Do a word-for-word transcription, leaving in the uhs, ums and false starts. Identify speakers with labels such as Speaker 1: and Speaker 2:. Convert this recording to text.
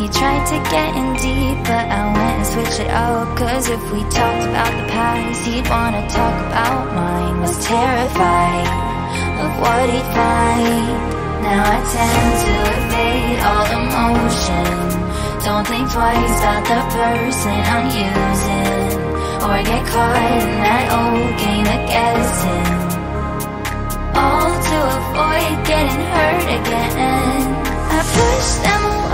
Speaker 1: he tried to get in deep, but I went and switched it up. Cause if we talked about the past, he'd wanna talk about mine. Was terrified of what he'd find. Now I tend to evade all emotion. Don't think twice about the person I'm using, or get caught in that old game of guessing, all to avoid getting hurt again. I push them away.